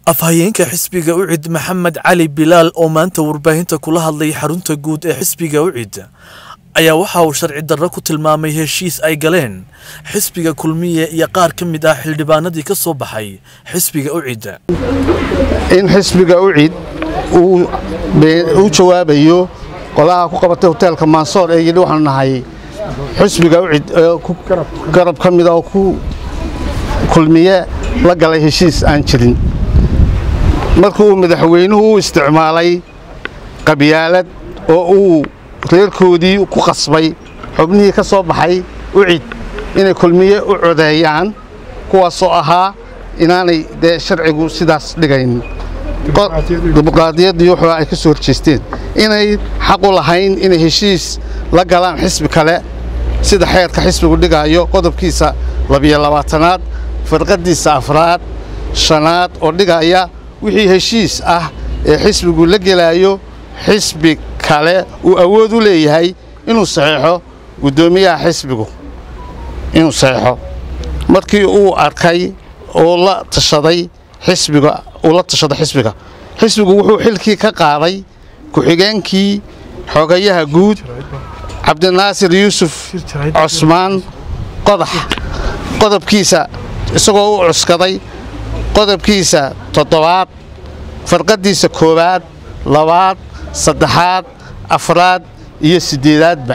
afhayeenka xisbiga UCID Maxamed Cali Bilaal oo maanta warbaahinta kula hadlay xarunta guud ee xisbiga UCID ayaa waxa uu sharci darro ku tilmaamay heshiis ay galeen xisbiga kulmiye iyo qaar ka mid ah xildhibaanadii ka soo baxay xisbiga UCID in xisbiga UCID uu jawaabayo qolaha ku qabatay hotelka Mansoor ee yidhi waxaan nahay xisbiga UCID ku garab ka mid ah oo ku kulmiye la galay heshiis aan jirin markuu madaxweynuhu isticmaalay qabyaalad oo uu reerkoodii ku qasbay xubnihii ka soo baxay UCID inay kulmiye u codeeyaan kuwaasoo ahaa inaanay sharcigu sidaas dhigayn dimuqraadiyadii waxa ay ka soo horjeesteen inay xaq u lahayn inay heshiis la galaan xisbi kale sida xeerka xisbigu dhigayo qodobkiisa 22aad farqadiisa 4aad 5aad oo dhigaya wixii heshiis ah ee xisbigu la gelayo xisbi kale uu awood u leeyahay inuu saxeexo gudoomiyaha xisbigu inuu saxeexo markii uu arkay oo la tashaday xisbiga xisbigu wuxuu xilkii ka qaaday ku-xigeenkii xogayaha guud Cabdinaasir Yuusuf Cusmaan qodax qodobkiisa isagoo u cuskaday qodobkiisa 7aad farqadiisa 1aad 2aad 3aad 4aad iyo 8aadba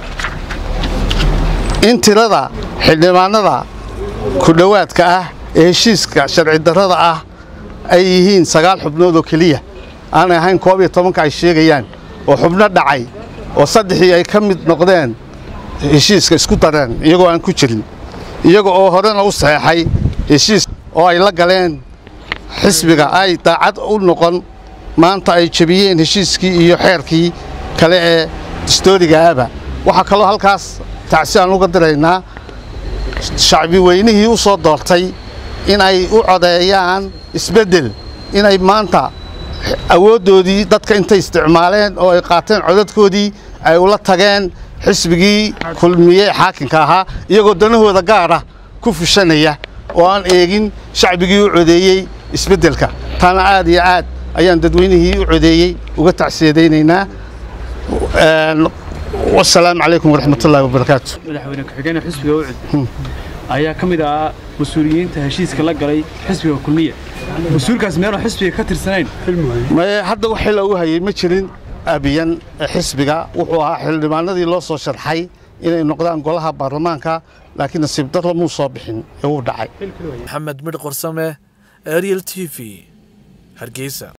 in tirada xildhibaanada ku dhawaadka ah ee heshiiska sharci darrada ah ay yihiin 9 xubnood oo kaliya aan ahayn 12 ay sheegayaan oo xubno dhacay oo 3 ay ka mid noqdeen heshiiska isku dareen iyagoo aan ku jirin iyagoo oo horena u saxeexay heshiis oo ay la galeen xisbiga ay daacad u noqon maanta ay jabiyeen heshiiskii iyo xeerkii kale ee historiga ah waxa kale halkaas tacsiyan uga direynaa shacbi weynihii u soo doortay in ay u codeeyaan isbedel in ay maanta awoodoodii dadka intay isticmaaleen oo ay qaateen codadkoodii ay ula tageen xisbigii kulmiye xaakinka ahaa iyagoo danahooda gaar ah ku fushanaya oo aan eegin shacbigii u codeeyay isbedelka taana aad iyo aad ayaan dadweynihii u codeeyay uga tacsiyadeynaa والسلام عليكم ورحمة الله وبركاته. مدحوينك حقنا حسبي وعد. أيها كم إذا مسؤولين تهشيس كلا قري حسبي وكلمية. مسؤول كاسمير حسبي كتر سنين. ما حد وحلا وهاي مشرين أبيان حسبي وحوها حل ما الذي لا صار حي إلى النقطة نقولها برلمانك لكن السبب مو صابحين هو داعي. محمد مرقر سمة أريل تي في هرقيسة.